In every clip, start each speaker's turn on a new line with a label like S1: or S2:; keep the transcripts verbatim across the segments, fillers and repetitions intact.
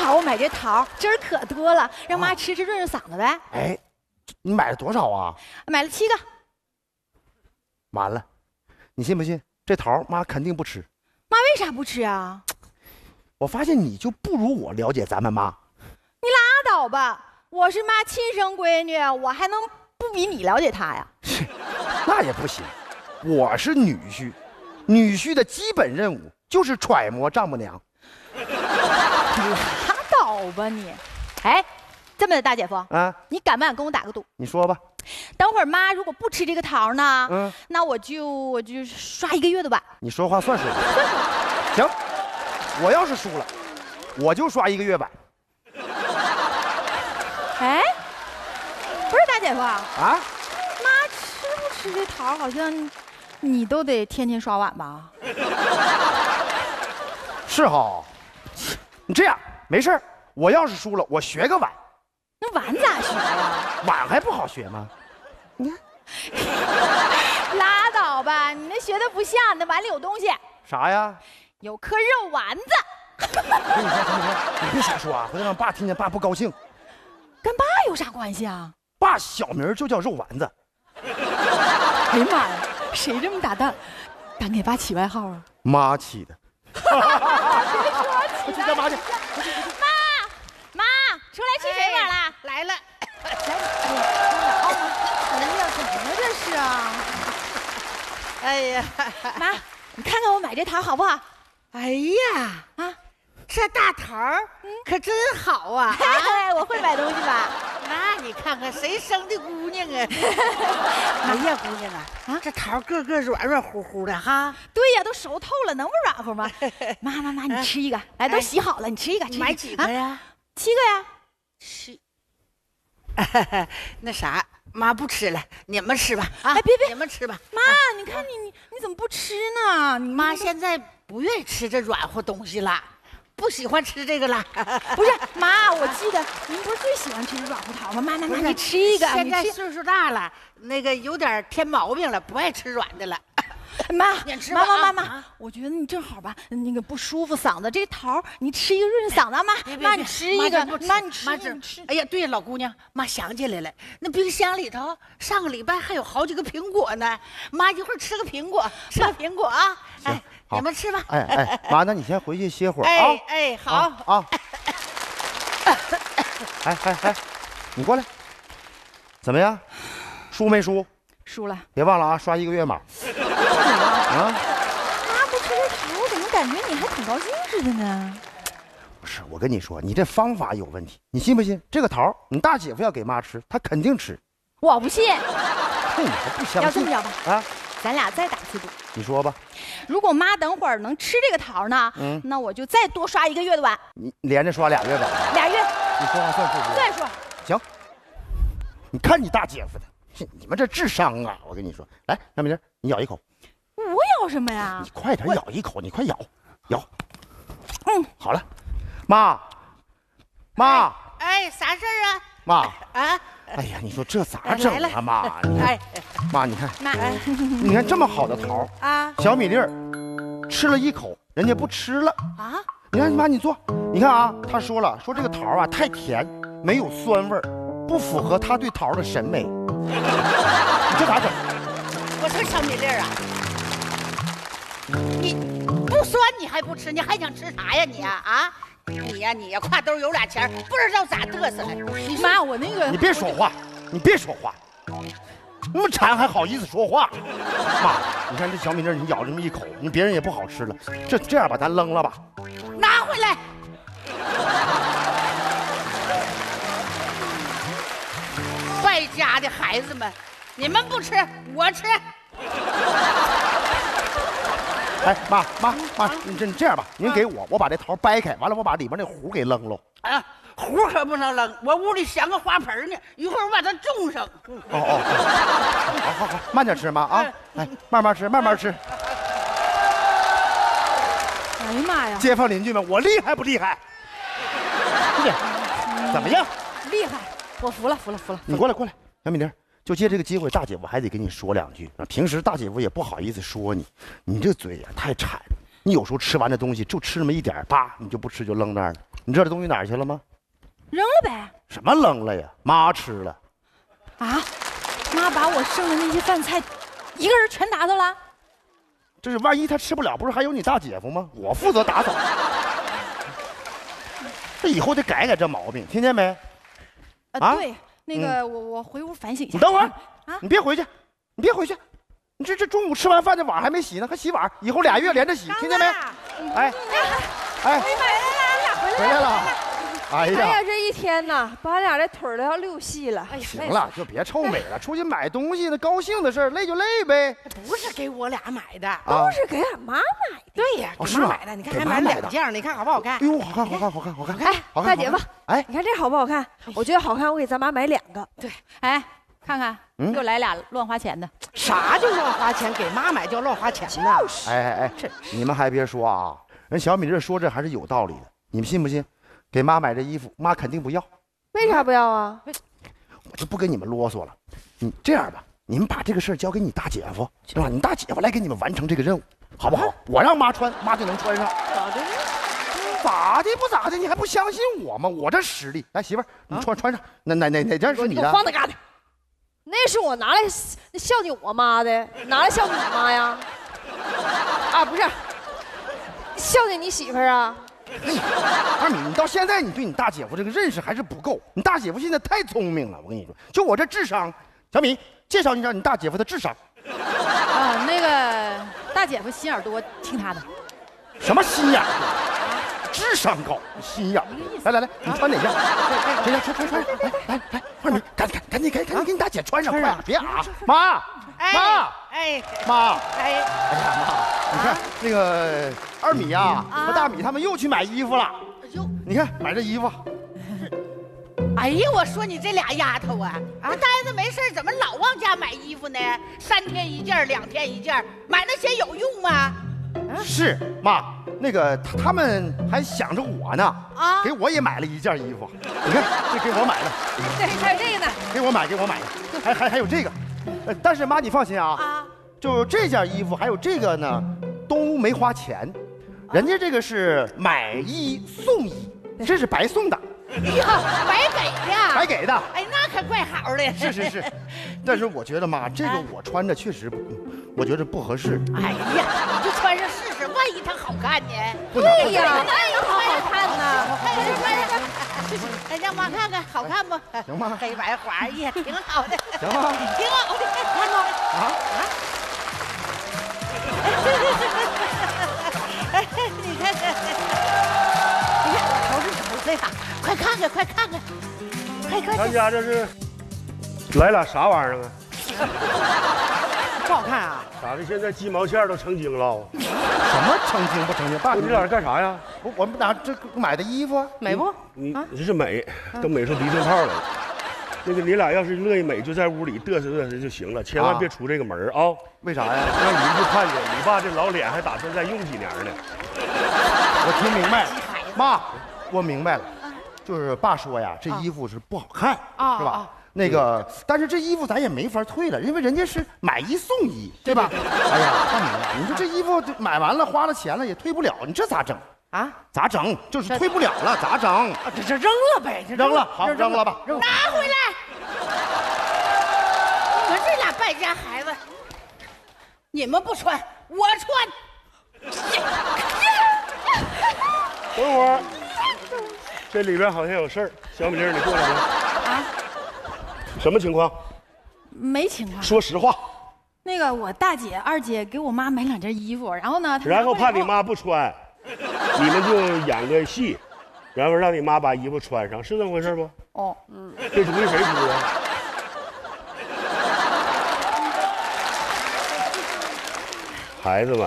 S1: 好，我买这桃汁儿可多了，让妈吃吃润润嗓子呗。
S2: 哎，你买了多少啊？
S1: 买了七个。
S2: 完了，你信不信？这桃妈肯定不吃。
S1: 妈为啥不吃啊？
S2: 我发现你就不如我了解咱们妈。
S1: 你拉倒吧，我是妈亲生闺女，我还能不比你了解她呀？
S2: 那也不行，我是女婿，女婿的基本任务就是揣摩丈母娘。
S1: 拉倒吧你！哎，这么的，大姐夫
S2: 啊，
S1: 你敢不敢跟我打个赌？
S2: 你说吧。
S1: 等会儿妈如果不吃这个桃呢，
S2: 嗯，
S1: 那我就我就刷一个月的碗。
S2: 你说话算数。行，我要是输了，我就刷一个月碗。
S1: 哎，不是大姐夫啊，
S2: 啊，
S1: 妈吃不吃这桃，好像你都得天天刷碗吧？
S2: 是哈。你这样没事，我要是输了，我学个碗。
S1: 那碗咋学呀？
S2: 碗还不好学吗？你看，
S1: 拉倒吧，你那学的不像，你那碗里有东西，
S2: 啥呀？
S1: 有颗肉丸子。
S2: 我跟你说，陈明，你别瞎说啊，回头让爸听见，爸不高兴。
S1: 跟爸有啥关系啊？
S2: 爸小名就叫肉丸子。
S1: 哎呀妈呀，谁这么大胆，敢给爸起外号啊？
S2: 妈起的。
S1: 我
S2: 去干嘛去？
S1: 妈，妈，出来吃水果了。
S3: 来了。
S1: 哎呀，怎么了这是啊？
S3: 哎呀，
S1: 妈，你看看我买这桃好不好？
S3: 哎呀，
S1: 啊，
S3: 这大桃儿可真好啊！
S1: 嘿嘿，我会买东西吧？
S3: 那你看看谁生的姑娘啊？哎呀，姑娘啊，啊，这桃个个软软乎乎的哈。
S1: 对呀，都熟透了，能不软乎吗？妈妈妈，你吃一个，来，都洗好了，你吃一个。
S3: 买几个呀？
S1: 七个呀。
S3: 七。那啥，妈不吃了，你们吃吧。啊，
S1: 哎，别别，
S3: 你们吃吧。
S1: 妈，你看你你你怎么不吃呢？你
S3: 妈现在不愿意吃这软乎东西了。不喜欢吃这个了。
S1: 不是妈，我记得您不是最喜欢吃软胡桃吗？妈妈妈，你吃一个。
S3: 现在岁数大了，那个有点添毛病了，不爱吃软的了。
S1: 妈，
S3: 你吃吧。
S1: 妈妈妈妈，我觉得你正好吧，那个不舒服嗓子，这桃你吃一个润嗓子。妈，妈你吃一个，妈你吃，你吃。
S3: 哎呀，对，老姑娘，妈想起来了，那冰箱里头上个礼拜还有好几个苹果呢。妈一会儿吃个苹果，吃个苹果啊。哎，你们吃吧。
S2: 哎哎，妈，那你先回去歇会儿啊。
S3: 哎哎，好
S2: 啊。哎哎哎，你过来，怎么样？输没输？
S1: 输了。
S2: 别忘了啊，刷一个月码。啊！
S1: 妈不吃这桃，我怎么感觉你还挺高兴似的呢？
S2: 不是，我跟你说，你这方法有问题，你信不信？这个桃，你大姐夫要给妈吃，她肯定吃。
S1: 我不信。
S2: 你还不相信？
S1: 要这么着吧？
S2: 啊，
S1: 咱俩再打次赌。
S2: 你说吧。
S1: 如果妈等会儿能吃这个桃呢，嗯，那我就再多刷一个月的碗。
S2: 你连着刷俩月碗？
S1: 俩月。
S2: 你说话算数不？
S1: 算数。
S2: 行。你看你大姐夫的。你们这智商啊！我跟你说，来，小米粒，你咬一口。
S1: 我咬什么呀？
S2: 你快点咬一口，你快咬，咬。
S1: 嗯，
S2: 好了，妈，妈，
S3: 哎，啥事儿啊？
S2: 妈
S3: 啊！
S2: 哎呀，你说这咋整啊，妈？哎，妈，你看，
S1: 妈，
S2: 你看这么好的桃
S3: 啊，
S2: 小米粒儿吃了一口，人家不吃了
S3: 啊。
S2: 你看，妈，你坐，你看啊，他说了，说这个桃啊太甜，没有酸味儿。不符合他对桃的审美，你这咋整？
S3: 我说小米粒儿啊，你不酸你还不吃，你还想吃啥呀你呀啊？你呀你呀，挎兜有俩钱，不知道咋嘚瑟了。
S1: 你妈，我那个
S2: 你别说话，你别说话，那么馋还好意思说话？妈，你看这小米粒儿，你咬这么一口，你别人也不好吃了。这这样吧，咱扔了吧，
S3: 拿回来。败家的孩子们，你们不吃，我吃。
S2: 哎，妈妈妈，你这你这样吧，您给我，我把这桃掰开，完了我把里面那核给扔了。
S3: 啊，核可不能扔，我屋里镶个花盆呢，一会儿我把它种上。
S2: 哦哦，好好好，慢点吃，妈啊，哎，慢慢吃，慢慢吃。
S1: 哎呀妈呀！
S2: 街坊邻居们，我厉害不厉害？怎么样？
S1: 厉害！我服了，服了，服了！
S2: 你过来，过来，小米粒，就借这个机会，大姐夫还得跟你说两句。平时大姐夫也不好意思说你，你这嘴呀太馋，你有时候吃完这东西就吃那么一点，叭，你就不吃就扔那儿了。 你知道这东西哪儿去了吗？
S1: 扔了呗。
S2: 什么扔了呀？妈吃了。
S1: 啊？妈把我剩的那些饭菜，一个人全打扫了。
S2: 这是万一他吃不了，不是还有你大姐夫吗？我负责打扫。这以后得改改这毛病，听见没？
S1: 啊，对，那个、嗯、我我回屋反省一下。
S2: 你等会儿啊！你别回去，你别回去。你这这中午吃完饭这碗还没洗呢，还洗碗，以后俩月连着洗，听见没？哎，哎，
S4: 回来了，
S2: 回来了。哎呀，
S4: 哎呀，这一天呐，把俺俩这腿都要溜细了。哎呀，
S2: 行了，就别臭美了。出去买东西，那高兴的事儿，累就累呗。
S3: 不是给我俩买的，
S4: 都是给俺妈买的。
S3: 对呀，给妈买的。你看还买两件，你看好不好看？
S2: 哎呦，好看，好看，好看，好看。
S4: 哎，大姐夫，哎，你看这好不好看？我觉得好看，我给咱妈买两个。
S3: 对，
S1: 哎，看看，又来俩乱花钱的。
S3: 啥叫乱花钱？给妈买叫乱花钱呢？
S2: 哎哎哎，你们还别说啊，人小米这说这还是有道理的。你们信不信？给妈买这衣服，妈肯定不要。
S4: 为啥不要啊？
S2: 我就不跟你们啰嗦了。你这样吧，你们把这个事儿交给你大姐夫，对吧？你大姐夫来给你们完成这个任务，好不好？我让妈穿，妈就能穿上。
S3: 咋的？
S2: 咋的不咋的？你还不相信我吗？我这实力，来媳妇儿，你穿穿上。哪哪哪哪件是你的？
S4: 放那嘎达。那是我拿来孝敬我妈的，拿来孝敬你妈呀？啊，不是，孝敬你媳妇儿啊？
S2: 二米，你到现在你对你大姐夫这个认识还是不够。你大姐夫现在太聪明了，我跟你说，就我这智商，小米介绍一下你大姐夫的智商。
S1: 啊，那个大姐夫心眼多，听他的。
S2: 什么心眼多？智商高，心眼。来来来，你穿哪件？这件穿穿穿，来来来，二米，赶紧赶紧赶紧赶紧给你大姐穿上，快点，别啊，妈妈，哎妈，哎哎呀妈，你看那个二米呀和大米他们又去买衣服了。哟，你看买这衣服。
S3: 哎呀，我说你这俩丫头啊，啊，呆着没事怎么老往家买衣服呢？三天一件，两天一件，买那些有用吗？
S2: 是妈，那个他们还想着我呢，啊，给我也买了一件衣服。你看，这给我买的，
S4: 对，还有这个呢，
S2: 给我买，给我买的，还还还有这个，呃，但是妈你放心啊，啊，就这件衣服还有这个呢，都没花钱，人家这个是买一送一，这是白送的。
S3: 哎呀，白给的，
S2: 白给的。
S3: 哎，那可怪好的。
S2: 是是是，但是我觉得妈，这个我穿着确实，我觉得不合适。
S3: 哎呀，你就穿上试试，万一它好看呢？
S4: 对呀，万一好好看呢？
S3: 穿上穿上，哎，让妈看看好看不？
S2: 行吗？
S3: 黑白花也挺好的。
S2: 行吗？
S3: 挺好的，看着啊啊！你看看，你看瞅瞅瞅这个。快看看，快看看，快快！
S5: 咱家这是来俩啥玩意儿啊？
S3: 不好看啊？
S5: 咋的？现在鸡毛线都成精了？
S2: 什么成精不成精？爸，
S5: 你俩干啥呀？
S2: 我我们俩这买的衣服
S3: 美不？
S5: 你你这是美，都美出鼻涕泡来了。那个你俩要是乐意美，就在屋里嘚瑟嘚瑟就行了，千万别出这个门啊！
S2: 为啥呀？
S5: 让邻居看见，你爸这老脸还打算再用几年呢。
S2: 我听明白了，妈，我明白了。就是爸说呀，这衣服是不好看，啊、是吧？啊、那个，但是这衣服咱也没法退了，因为人家是买一送一，对吧？哎呀，大米啊，你说这衣服买完了花了钱了也退不了，你这咋整啊？咋整？就是退不了了，咋整？
S3: 啊，这这扔了呗，
S2: 扔了，好，扔了吧，
S3: 拿回来。你们这俩败家孩子，你们不穿，我穿。
S5: 等会儿。这里边好像有事儿，小米粒儿，你过来了啊？什么情况？
S1: 没情况。
S5: 说实话。
S1: 那个我大姐、二姐给我妈买两件衣服，然后呢，
S5: 然后怕你妈不穿，你们就演个戏，然后让你妈把衣服穿上，是这么回事不？哦，嗯。这主意谁出的？孩子们。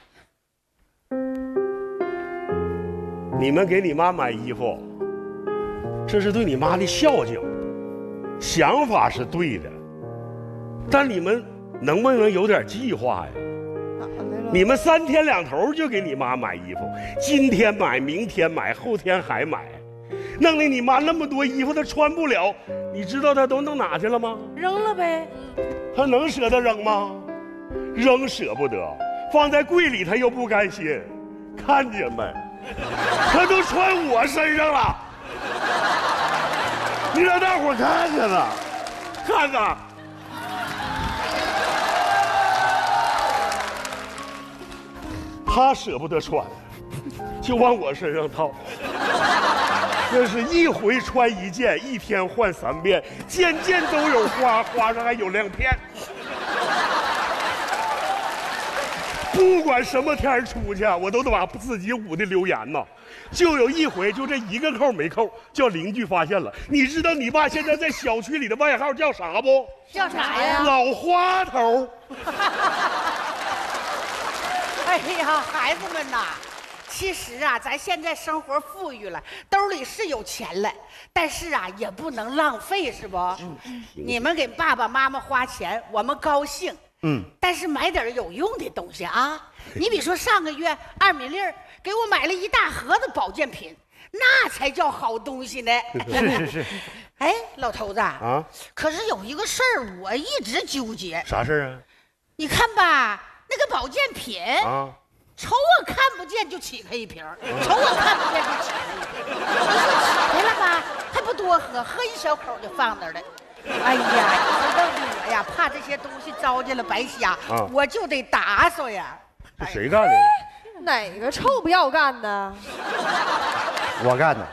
S5: 你们给你妈买衣服，这是对你妈的孝敬，想法是对的，但你们能不能有点计划呀？你们三天两头就给你妈买衣服，今天买，明天买，后天还买，弄得你妈那么多衣服她穿不了，你知道她都弄哪去了吗？
S3: 扔了呗。
S5: 她能舍得扔吗？扔舍不得，放在柜里她又不甘心，看见没？ 他都穿我身上了，你让大伙看看了，看看。他舍不得穿，就往我身上套。这是一回穿一件，一天换三遍，件件都有花，花上还有亮片。不管什么天出去，我都得把自己捂的流言呐。就有一回，就这一个扣没扣，叫邻居发现了。你知道你爸现在在小区里的外号叫啥不？
S3: 叫啥呀？
S5: 老花头。
S3: 哎呀，孩子们呐，其实啊，咱现在生活富裕了，兜里是有钱了，但是啊，也不能浪费，是不？嗯，你们给爸爸妈妈花钱，我们高兴。嗯，但是买点有用的东西啊。你比如说上个月二米粒给我买了一大盒子保健品，那才叫好东西呢。
S2: 是是是。
S3: 哎，老头子
S5: 啊，
S3: 可是有一个事儿我一直纠结。
S5: 啥事儿啊？
S3: 你看吧。那个保健品啊，瞅我看不见就起开一瓶，瞅我看不见就起开一瓶。你说起开了吧，还不多喝，喝一小口就放那儿了。哎呀，你说弄得我呀，怕这些东西糟践了白瞎，啊、我就得打扫呀。
S5: 这谁干的？
S4: 哪个臭不要干的？
S2: 我干的。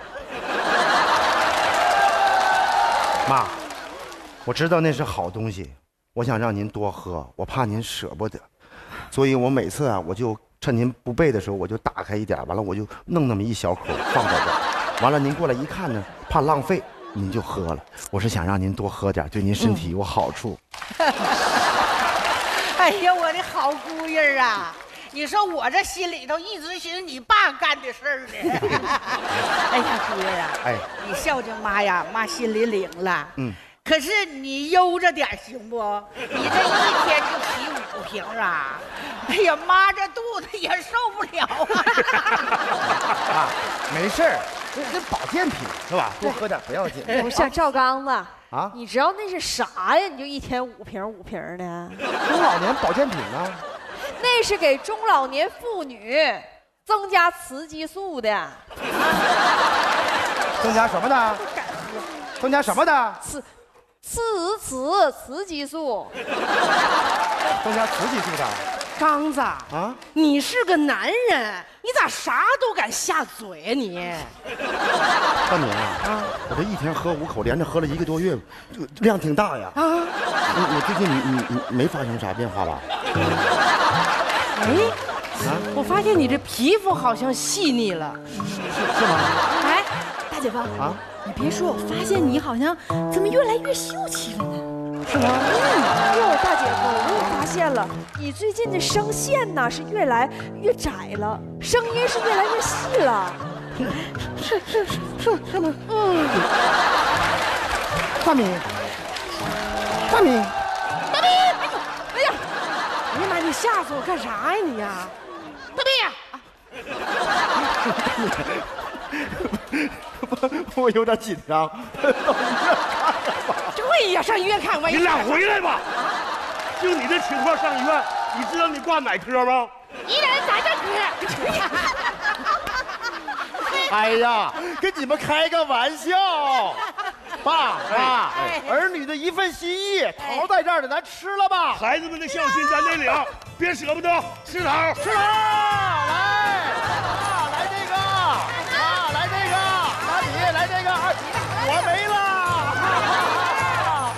S2: 妈，我知道那是好东西，我想让您多喝，我怕您舍不得。所以我每次啊，我就趁您不备的时候，我就打开一点，完了我就弄那么一小口放在这儿，完了您过来一看呢，怕浪费，您就喝了。我是想让您多喝点，对您身体有好处。
S3: 嗯、哎呀，我的好姑爷啊！你说我这心里头一直寻思你爸干的事儿呢。哎呀，姑爷啊，哎，你孝敬妈呀，妈心里领了。嗯。可是你悠着点行不？你这一天就起五瓶啊！哎呀妈，这肚子也受不了啊！
S2: 啊，没事儿，这这保健品是吧？多喝点不要紧。
S4: 不是赵刚子啊，你知道那是啥呀？你就一天五瓶五瓶的？
S2: 中老年保健品呢？
S4: 那是给中老年妇女增加雌激素的。
S2: 增加什么的？增加什么的？
S4: 雌。雌雌雌激素，
S2: 增加雌激素的。
S1: 刚子啊，你是个男人，你咋啥都敢下嘴呀你？
S2: 大明啊，啊，我这一天喝五口，连着喝了一个多月，量挺大呀。啊，我我最近你你你没发生啥变化吧？
S1: 哎，啊，我发现你这皮肤好像细腻了，
S2: 是是吗？
S1: 哎，大姐夫啊。你别说，我发现你好像怎么越来越秀气了呢？
S4: 是吗？嗯，哟，大姐夫，我也发现了，你最近的声线呢是越来越窄了，声音是越来越细了。
S1: 是是是是是吗？嗯。
S2: 大明，大明，
S1: 大明！哎呦，哎呀，哎呀妈，你吓死我干啥呀你呀？大明呀！
S2: 我我有点紧张。
S1: 对呀，上医院看，万一
S5: 你俩回来吧。就你这情况上医院，你知道你挂哪科吗？
S1: 疑难杂症科。
S2: 哎呀，跟你们开个玩笑。爸妈，儿女的一份心意，桃在这儿呢，咱吃了吧。
S5: 孩子们的孝心咱得领，别舍不得，吃桃，
S2: 吃桃，来。